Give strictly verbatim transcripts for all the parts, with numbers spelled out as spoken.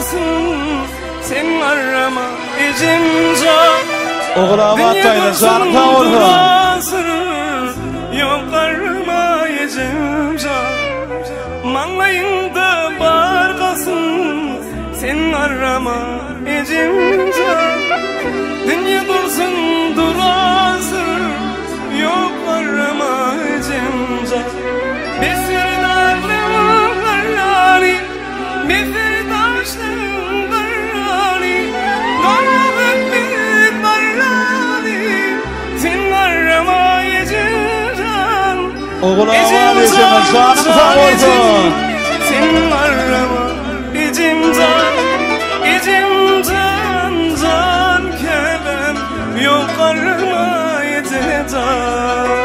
durasın, sen arama ecimca. Oğlama atayla canım sağ olsun. Yok arama ecimca. Manglayında bargasın, sen arama ecimca. Dünya dursun durasın, yok arama ecimca. Besir darlığın garrani, besir taşlığın garrani, garrabık bir garrani, sen arama ecimcan. Oğlama ecimcan canım sağ olsun. Sen arama ecimcan, ecimcan can kelem, yok arama ecimcan.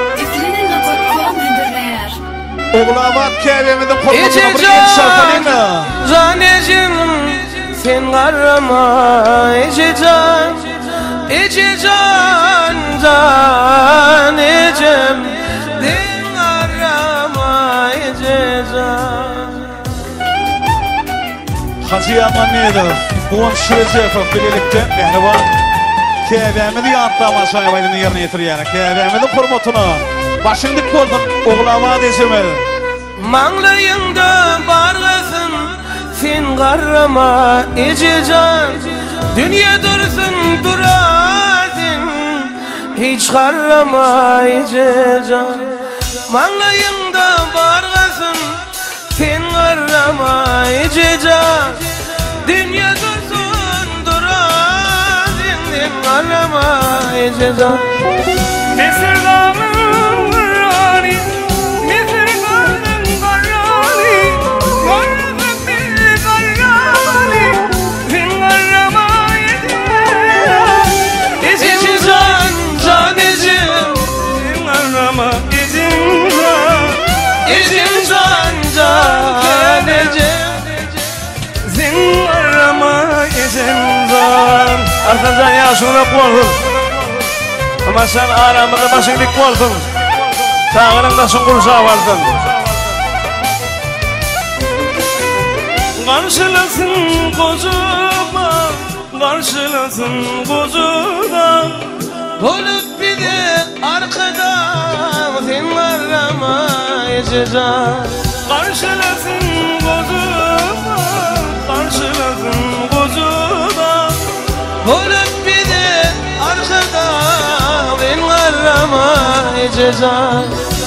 Oğlamat kevimizin kurbatını bir yetişersenin mi? Canecim sen arama ececan, ececan canecim, sen arama ececan. Hacı Yaman neydi? Buğum Şirecef'in birlikte mehriban kevimizi yanıtlama şayvaydını yerine getiriyene. Kevimizin kurbatını başındık oldun oğlamat ecimil. Manglayında bargasın, sen garrama ececan. Dünya dursun duradın, hiç garrama ececan. Manglayında bargasın, sen garrama ececan. Dünya dursun duradın, sen garrama ececan. Besir dağın garrani, besir dağın garrani, garrabık bir garrani, sen garrama ececan. Ecimcan canecim, sen garrama ecimcan, ecimcan canecim, sen garrama ecimcan. Arkancan ya şuna korkun. Ama sen aramada başın dik olsun, sağırında sunkursa varsın. Karşılasın kocuma, karşılasın kocuda. Olup bir de arkada, sen arama ececan. Karşılasın kocuma, karşılasın kocuda. Olup bir de arkada, ben arama ececan.